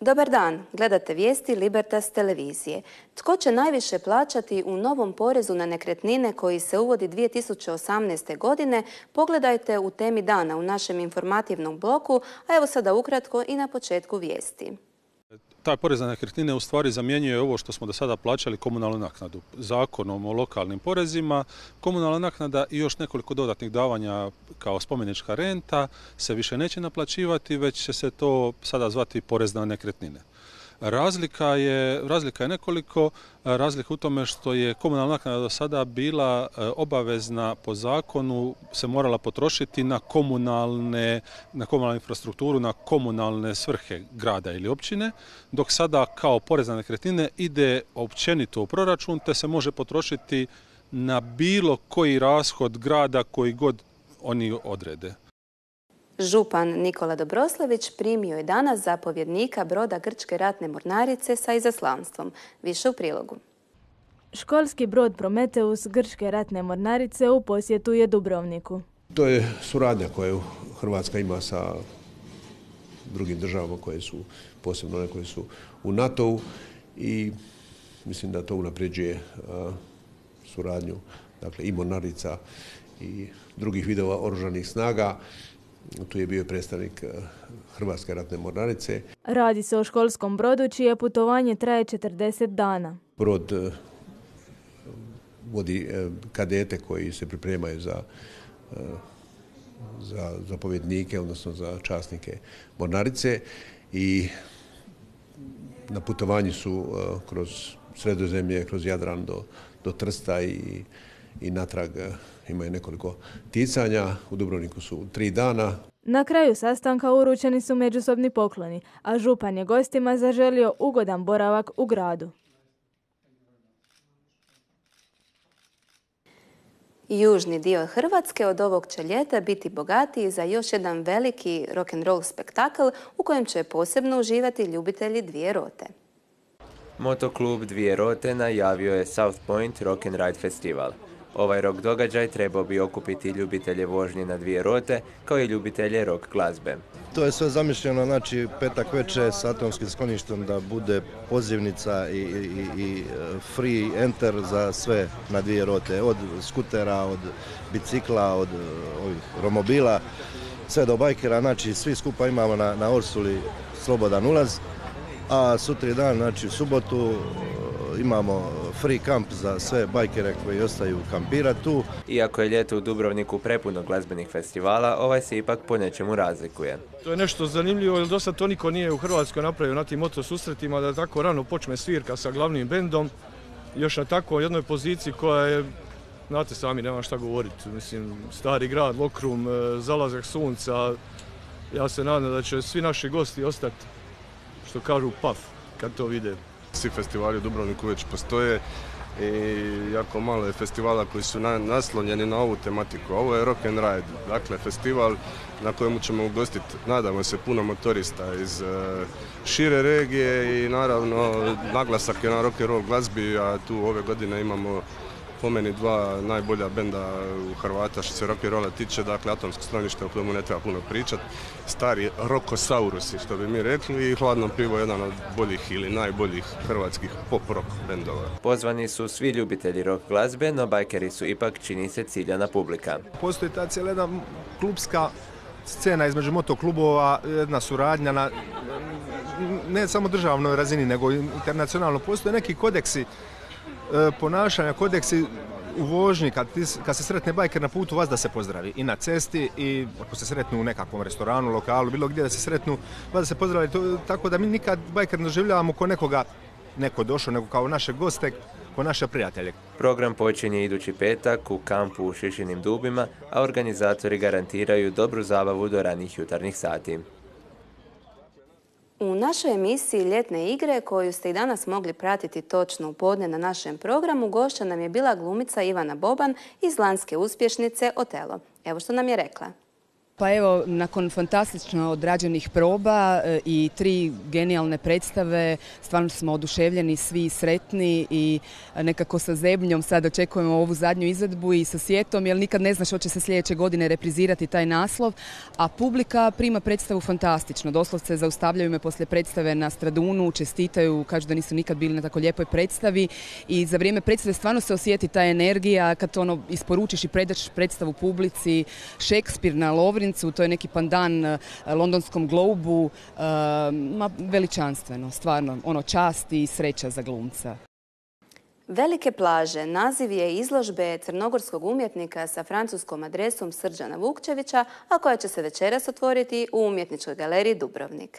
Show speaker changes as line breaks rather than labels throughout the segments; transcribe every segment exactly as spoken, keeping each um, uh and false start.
Dobar dan, gledate vijesti Libertas televizije. Tko će najviše plaćati u novom porezu na nekretnine koji se uvodi dvije tisuće osamnaeste. godine? Pogledajte u temi dana u našem informativnom bloku, a evo sada ukratko i na početku vijesti.
Taj porez na nekretnine u stvari zamjenjuje ovo što smo do sada plaćali komunalnu naknadu. Zakonom o lokalnim porezima, komunalna naknada i još nekoliko dodatnih davanja kao spomenička renta se više neće naplaćivati, već će se to sada zvati porez na nekretnine. Razlika je, razlika je nekoliko, razlika u tome što je komunalna naknada do sada bila obavezna po zakonu, se morala potrošiti na komunalne, na komunalnu infrastrukturu, na komunalne svrhe grada ili općine, dok sada kao porez na nekretnine ide općenito u proračun, te se može potrošiti na bilo koji rashod grada koji god oni odrede.
Župan Nikola Dobroslević primio je danas zapovjednika broda Grčke ratne mornarice sa izaslanstvom. Više u prilogu.
Školski brod Prometeus Grčke ratne mornarice u posjetu je Dubrovniku.
To je suradnja koju Hrvatska ima sa drugim državama koje su, posebno one koje su u NATO-u, i mislim da to unapređuje suradnju, dakle, i mornarica i drugih vidova oružanih snaga. Tu je bio predstavnik Hrvatske ratne mornarice.
Radi se o školskom brodu čije putovanje traje četrdeset dana.
Brod vodi kadete koji se pripremaju za, za zapovjednike, odnosno za časnike mornarice, i na putovanju su kroz Sredozemlje, kroz Jadran do, do Trsta i, i natrag imaju nekoliko ticanja. U Dubrovniku su tri dana.
Na kraju sastanka uručeni su međusobni pokloni, a župan je gostima zaželio ugodan boravak u gradu.
Južni dio Hrvatske od ovog će ljeta biti bogatiji za još jedan veliki rock'n'roll spektakl u kojem će posebno uživati ljubitelji Dvije rote.
Motoklub Dvije rote najavio je South Point Rock and Ride Festival. Ovaj rock događaj trebao bi okupiti ljubitelje vožnje na dvije rote, kao i ljubitelje rock glazbe.
To je sve zamišljeno, znači, petak večer s atomskim skloništem da bude pozivnica i, i, i free enter za sve na dvije rote, od skutera, od bicikla, od ovih romobila, sve do bajkera, znači svi skupa imamo na, na Orsuli slobodan ulaz, a sutri dan, znači u subotu, imamo free kamp za sve bajkere koji ostaju kampirati tu.
Iako je ljeto u Dubrovniku prepuno glazbenih festivala, ovaj se ipak po nečemu razlikuje.
To je nešto zanimljivo, jer do sad to niko nije u Hrvatskoj napravio na tim moto susretima, da tako rano počne svirka sa glavnim bendom, još na tako jednoj poziciji koja je, znate sami, nema šta govoriti. Mislim, stari grad, Lokrum, zalazak sunca. Ja se nadam da će svi naši gosti ostati, što kažu, paf, kad to vide.
Svi festivali u Dubrovniku već postoje i jako malo je festivala koji su naslonjeni na ovu tematiku. Ovo je Rock and Ride, dakle festival na kojemu ćemo ugostiti, nadamo se, puno motorista iz šire regije i naravno naglasak je na rock and roll glazbi, a tu ove godine imamo po meni dva najbolja benda u Hrvata što se rock and rolla tiče, dakle Atomsko sklonište, o kojemu ne treba puno pričati, stari Rokosaurusi, što bi mi rekli, i Hladno pivo, jedan od boljih ili najboljih hrvatskih pop-rock bendova.
Pozvani su svi ljubitelji rock glazbe, no bajkeri su ipak, čini se, ciljana publika.
Postoji ta cijela jedna klubska scena između motoklubova, jedna suradnja na ne samo državnoj razini, nego internacionalno. Postoje neki kodeksi ponašanja, kodeksi u vožnji, kad, ti, kad se sretne bajker na putu, vas da se pozdravi i na cesti, i ako se sretnu u nekakvom restoranu, lokalu, bilo gdje da se sretnu, vas da se pozdravi. To, tako da mi nikad bajker ne doživljavamo ko nekoga, neko došao, nego kao naše goste, ko naše prijatelje.
Program počinje idući petak u kampu u Šišinim Dubima, a organizatori garantiraju dobru zabavu do ranih jutarnjih sati.
U našoj emisiji Ljetne igre, koju ste i danas mogli pratiti točno u podne na našem programu, gošća nam je bila glumica Ivana Boban iz lanjske uspješnice Otelo. Evo što nam je rekla.
Pa evo, nakon fantastično odrađenih proba i tri genijalne predstave, stvarno smo oduševljeni, svi sretni i nekako sa zebnjom sad očekujemo ovu zadnju izvedbu i sa sjetom, jer nikad ne znaš što će se sljedeće godine reprizirati taj naslov, a publika prima predstavu fantastično. Doslovce zaustavljaju me poslije predstave na Stradunu, čestitaju, kažu da nisu nikad bili na tako lijepoj predstavi i za vrijeme predstave stvarno se osjeti ta energija kad ono isporučiš i predaš predstavu publici. Šekspir na Lovrincu, to je neki pandan Londonskom Globu, ma, veličanstveno, stvarno, ono, čast i sreća za glumca.
Velike plaže naziv je izložbe crnogorskog umjetnika sa francuskom adresom Srđana Vukčevića, a koja će se večeras otvoriti u Umjetničkoj galeriji Dubrovnik.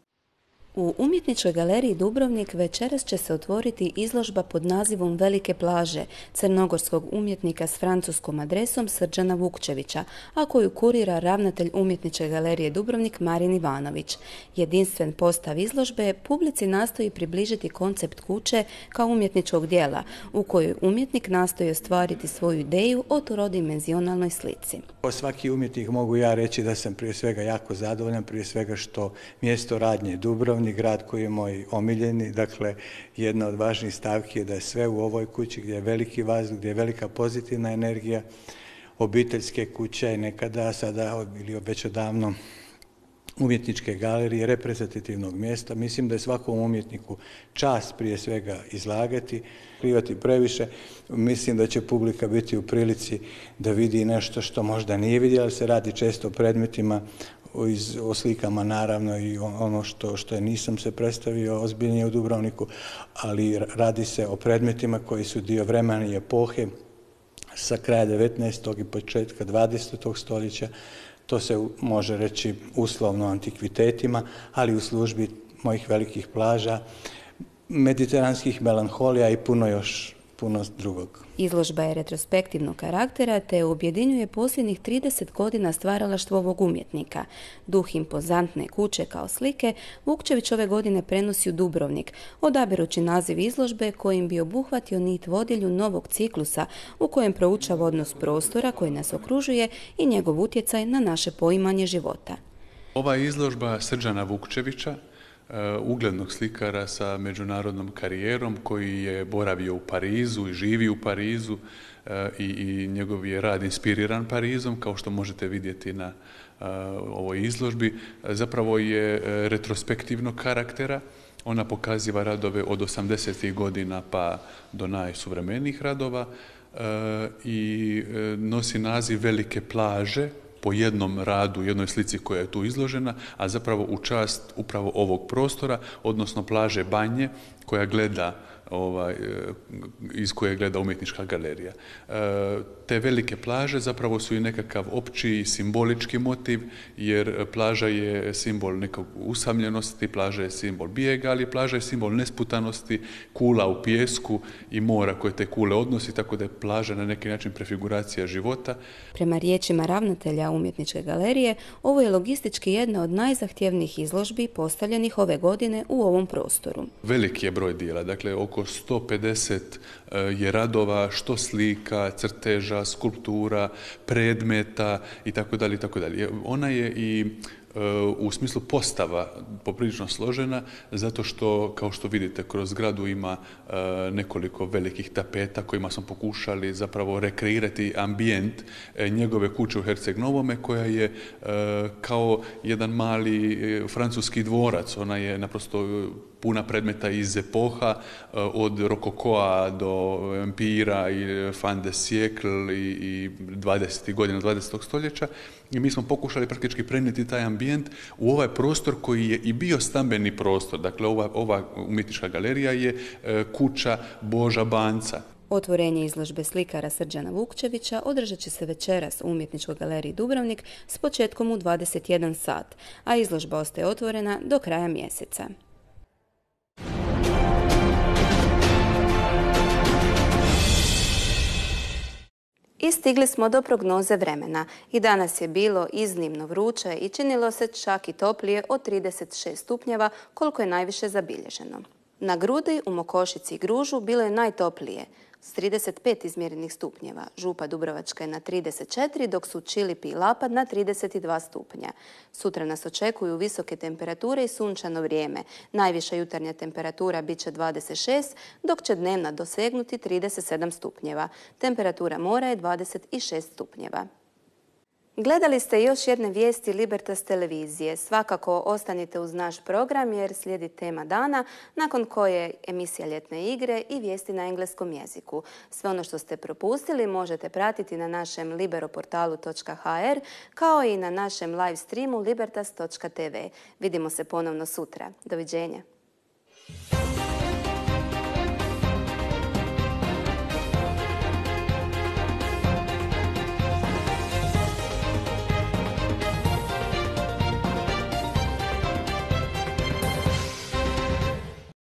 U Umjetničkoj galeriji Dubrovnik večeras će se otvoriti izložba pod nazivom Velike plaže crnogorskog umjetnika s francuskom adresom Srđana Vukčevića, a koju kurira ravnatelj Umjetničke galerije Dubrovnik Marin Ivanović. Jedinstven postav izložbe publici nastoji približiti koncept kuće kao umjetničkog dijela, u kojoj umjetnik nastoji ostvariti svoju ideju o trodimenzionalnoj slici.
O svaki umjetnik mogu ja reći da sam prije svega jako zadovoljan, prije svega što mjesto radnje je Dubrovnik, grad koji je moj omiljeni. Dakle, jedna od važnijih stavki je da je sve u ovoj kući gdje je veliki vazduh, gdje je velika pozitivna energija, obiteljske kuće i nekada, sada ili već odavno umjetničke galerije, reprezentativnog mjesta. Mislim da je svakom umjetniku čast prije svega izlagati, krivati previše. Mislim da će publika biti u prilici da vidi nešto što možda nije vidjela, se radi često o predmetima, o slikama naravno i ono što, što je nisam se predstavio ozbiljnije u Dubrovniku, ali radi se o predmetima koji su dio vremena i epohe sa kraja devetnaestog i početka dvadesetog stoljeća. To se može reći uslovno antikvitetima, ali u službi mojih velikih plaža, mediteranskih melanholija i puno još puno drugog.
Izložba je retrospektivnog karaktera te objedinjuje posljednjih trideset godina stvaralaštvo ovog umjetnika. Duh impozantne kuće kao slike Vukčević ove godine prenosi u Dubrovnik, odabirući naziv izložbe kojim bi obuhvatio nit vodilju novog ciklusa u kojem proučava odnos prostora koji nas okružuje i njegov utjecaj na naše poimanje života.
Ova izložba Srđana Vukčevića, uglednog slikara sa međunarodnom karijerom koji je boravio u Parizu i živi u Parizu i, i njegov je rad inspiriran Parizom, kao što možete vidjeti na uh, ovoj izložbi. Zapravo je retrospektivnog karaktera. Ona pokaziva radove od osamdesetih godina pa do najsuvremenijih radova uh, i uh, nosi naziv Velike plaže, po jednom radu, jednoj slici koja je tu izložena, a zapravo u čast upravo ovog prostora, odnosno plaže Banje, koja gleda, ovaj, iz koje gleda Umjetnička galerija. Te velike plaže zapravo su i nekakav opći simbolički motiv, jer plaža je simbol nekog usamljenosti, plaža je simbol bijega, ali plaža je simbol nesputanosti, kula u pijesku i mora koje te kule odnosi, tako da je plaža na neki način prefiguracija života.
Prema riječima ravnatelja Umjetničke galerije, ovo je logistički jedna od najzahtjevnijih izložbi postavljenih ove godine u ovom prostoru.
Veliki je broj dijela, dakle oko sto pedeset je radova, što slika, crteža, skulptura, predmeta i tako dalje i tako dalje. Ona je i u smislu postava poprilično složena, zato što, kao što vidite, kroz zgradu ima nekoliko velikih tapeta kojima smo pokušali zapravo rekreirati ambijent njegove kuće u Herceg Novome, koja je kao jedan mali francuski dvorac. Ona je naprosto puna predmeta iz epoha, od rokokoa do empira i fin de siècle i dvadesetih godina dvadesetog stoljeća. I mi smo pokušali praktički prenijeti taj ambijent u ovaj prostor koji je i bio stambeni prostor. Dakle, ova, ova umjetnička galerija je kuća Boža Banca.
Otvorenje izložbe slikara Srđana Vukčevića održat će se večeras u Umjetničkoj galeriji Dubrovnik s početkom u dvadeset jedan sat, a izložba ostaje otvorena do kraja mjeseca. I stigli smo do prognoze vremena. I danas je bilo iznimno vruće i činilo se čak i toplije od trideset šest stupnjeva, koliko je najviše zabilježeno. Na Grudi, u Mokošici i Gružu bilo je najtoplije. s trideset pet izmjerenih stupnjeva. Župa Dubrovačka je na trideset četiri, dok su Čilipi i Lapad na trideset dva stupnja. Sutra nas očekuju visoke temperature i sunčano vrijeme. Najviša jutarnja temperatura bit će dvadeset šest, dok će dnevna dosegnuti trideset sedam stupnjeva. Temperatura mora je dvadeset šest stupnjeva. Gledali ste još jedne vijesti Libertas televizije. Svakako ostanite uz naš program jer slijedi tema dana, nakon koje emisija Ljetne igre i vijesti na engleskom jeziku. Sve ono što ste propustili možete pratiti na našem liberoportalu točka ha er kao i na našem live streamu libertas točka te ve. Vidimo se ponovno sutra. Doviđenja.